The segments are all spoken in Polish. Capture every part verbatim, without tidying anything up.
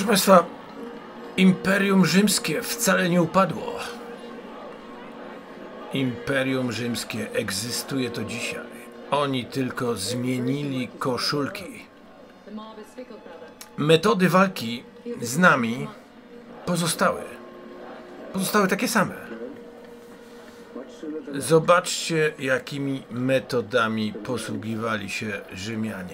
Proszę Państwa, Imperium Rzymskie wcale nie upadło. Imperium Rzymskie egzystuje to dzisiaj. Oni tylko zmienili koszulki. Metody walki z nami pozostały. Pozostały takie same. Zobaczcie, jakimi metodami posługiwali się Rzymianie.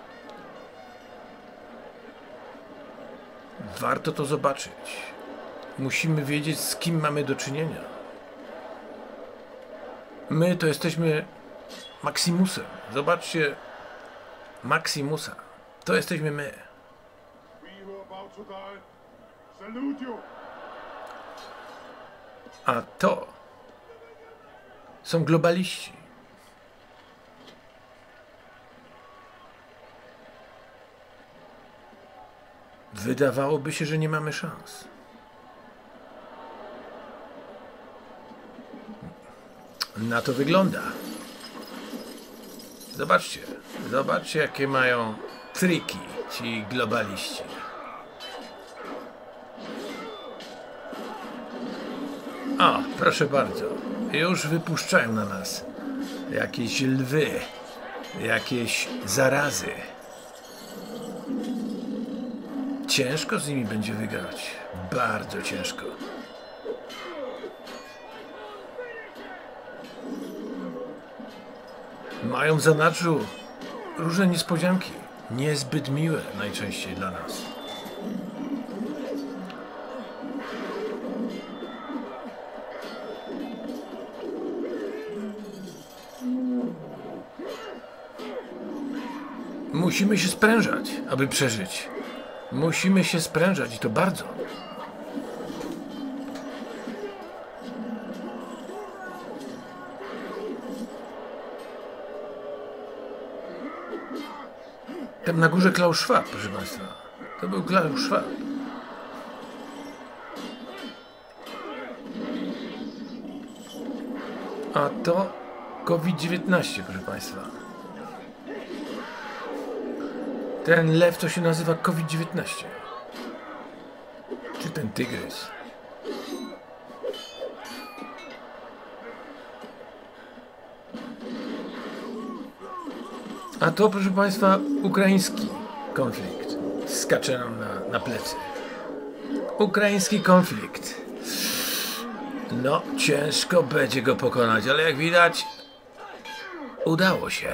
Warto to zobaczyć. Musimy wiedzieć, z kim mamy do czynienia. My to jesteśmy Maximusem. Zobaczcie Maximusa. To jesteśmy my. A to są globaliści. Wydawałoby się, że nie mamy szans. Na to wygląda. Zobaczcie. Zobaczcie, jakie mają triki ci globaliści. O, proszę bardzo. Już wypuszczają na nas jakieś lwy, jakieś zarazy. Ciężko z nimi będzie wygrać. Bardzo ciężko. Mają w zanadrzu różne niespodzianki. Niezbyt miłe najczęściej dla nas. Musimy się sprężać, aby przeżyć. Musimy się sprężać i to bardzo. Tam na górze Klaus Schwab, proszę Państwa. To był Klaus Schwab. A to COVID dziewiętnaście, proszę Państwa. Ten lew to się nazywa COVID dziewiętnaście. Czy ten tygrys. A to, proszę Państwa, ukraiński konflikt. Skacze nam na, na plecy. Ukraiński konflikt. No, ciężko będzie go pokonać, ale jak widać, udało się.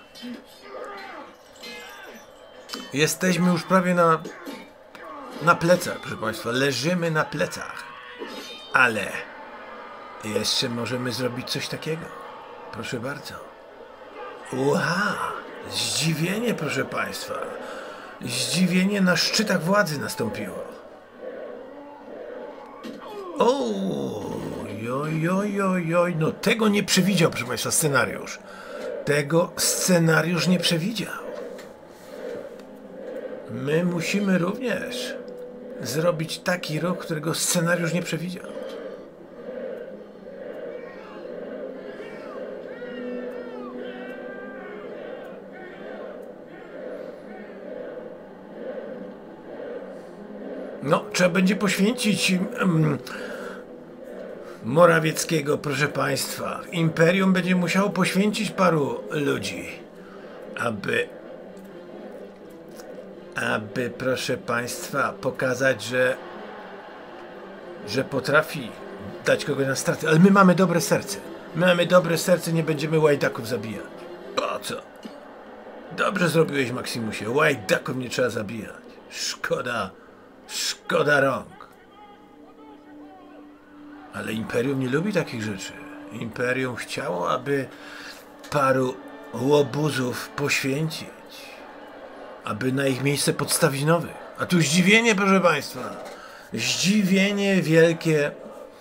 Jesteśmy już prawie na, na plecach, proszę Państwa. Leżymy na plecach. Ale jeszcze możemy zrobić coś takiego. Proszę bardzo. Wow! Zdziwienie, proszę Państwa. Zdziwienie na szczytach władzy nastąpiło. Oj, oj, oj, oj, oj. No tego nie przewidział, proszę Państwa, scenariusz. Tego scenariusz nie przewidział. My musimy również zrobić taki ruch, którego scenariusz nie przewidział. No, trzeba będzie poświęcić um, Morawieckiego, proszę Państwa. Imperium będzie musiało poświęcić paru ludzi, aby, aby, proszę Państwa, pokazać, że, że potrafi dać kogoś na straty. Ale my mamy dobre serce. My mamy dobre serce, nie będziemy łajdaków zabijać. Po co? Dobrze zrobiłeś, Maximusie. Łajdaków nie trzeba zabijać. Szkoda. Szkoda rąk. Ale Imperium nie lubi takich rzeczy. Imperium chciało, aby paru łobuzów poświęcić. Aby na ich miejsce podstawić nowych. A tu zdziwienie, proszę Państwa. Zdziwienie wielkie.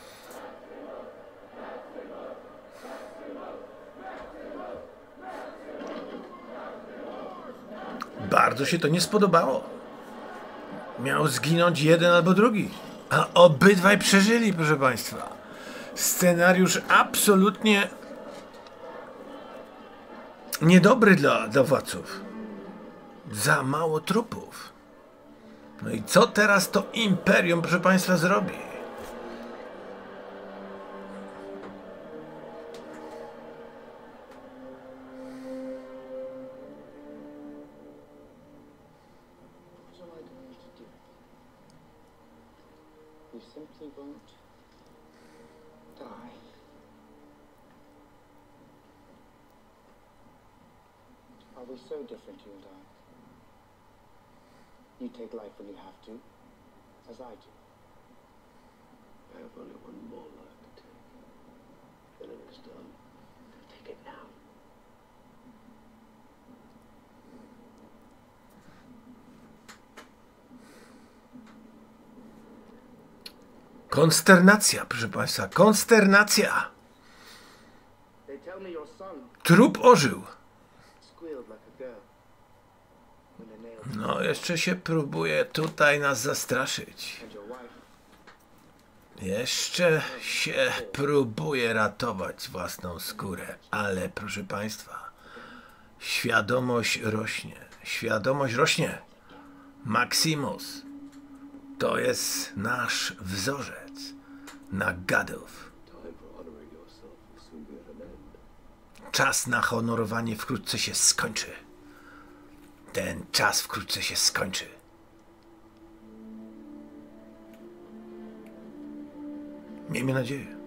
Bardzo się to nie spodobało. Miał zginąć jeden albo drugi. A obydwaj przeżyli, proszę Państwa. Scenariusz absolutnie niedobry dla, dla władców. Za mało trupów. No i co teraz to imperium, proszę państwa, zrobi? You simply won't die. Are we so different, you and I? You take life when you have to, as I do. I have only one more life to take. Then it is done. Take it now. Konsternacja, proszę państwa, konsternacja. They tell me your son Trup ożył. squealed like a girl when they nailed No, jeszcze się próbuje tutaj nas zastraszyć. and your wife. Jeszcze się próbuje ratować własną skórę, ale proszę państwa, świadomość rośnie. Świadomość rośnie. Maximus to jest nasz wzorzec na gadów. Time for honoring yourself will soon be at an end. Czas na honorowanie wkrótce się skończy. Ten czas wkrótce się skończy. Miejmy nadzieję.